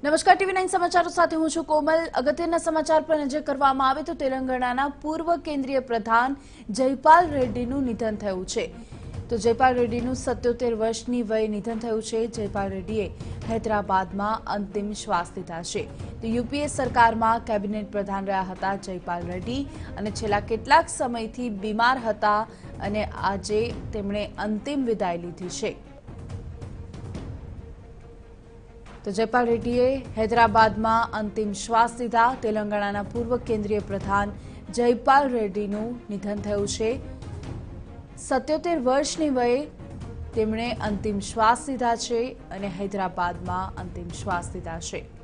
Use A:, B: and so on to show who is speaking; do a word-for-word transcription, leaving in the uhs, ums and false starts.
A: નમસ્કાર TV nine સમાચારો સાથે હું છું કોમલ। અગત્યના સમાચાર પર નજર કરવામાં આવે તો તેલંગાણાના પૂર્વ કેન્દ્રીય પ્રધાન જયપાલ રેડ્ડીનું નિધન થયું છે। તો જયપાલ રેડ્ડીનું સત્યોતેર વર્ષની વયે નિધન થયું છે। જયપાલ રેડ્ડીએ હૈદરાબાદમાં અંતિમ શ્વાસ લીધા છે। તો યુપીએ સરકારમાં કેબિનેટ પ્રધાન રહ્યા હતા જયપાલ રેડ્ડી અને છેલ્લા કેટલાક સમયથી બીમાર હતા અને આજે તેમણે અંતિમ વિદાય લીધી છે। તો જયપાલ રેડ્ડીએ હૈદરાબાદમાં અંતિમ શ્વાસ લીધા। તેલંગાણાના પૂર્વ કેન્દ્રીય પ્રધાન જયપાલ રેડ્ડીનું નિધન થયું છે। સત્યોતેર વર્ષની વયે તેમણે અંતિમ શ્વાસ લીધા છે અને હૈદરાબાદમાં અંતિમ શ્વાસ લીધા છે।